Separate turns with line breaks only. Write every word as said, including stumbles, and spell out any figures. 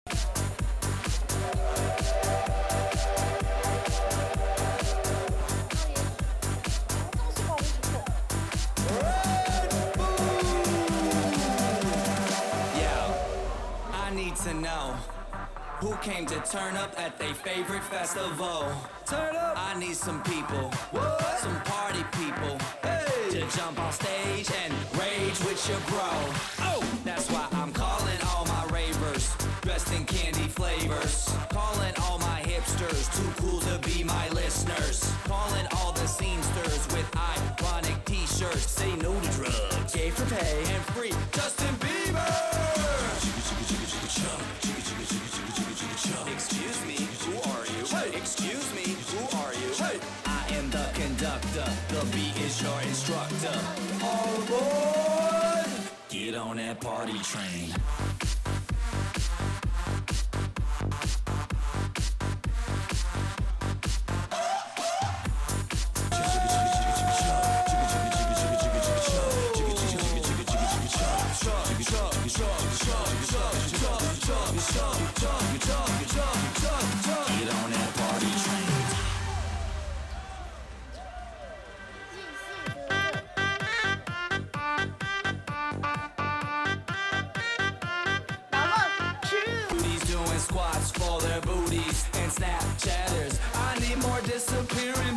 To know who came to turn up at their favorite festival. Turn up. I need some people, what? Some party people, hey, to jump on stage and rage with your bro. Oh, that's why I'm calling all my ravers, dressed in candy flavors. Calling all my hipsters, too cool to be my listeners. Calling all the scenesters with ironic t-shirts. Say no to drugs, gay for pay, and free Justin Bieber. Excuse me, who are you? Hey. Excuse me, who are you? Hey. I am the conductor, the beat is your instructor. All aboard! Get on that party train. Squats for their booties and Snapchatters. I need more disappearing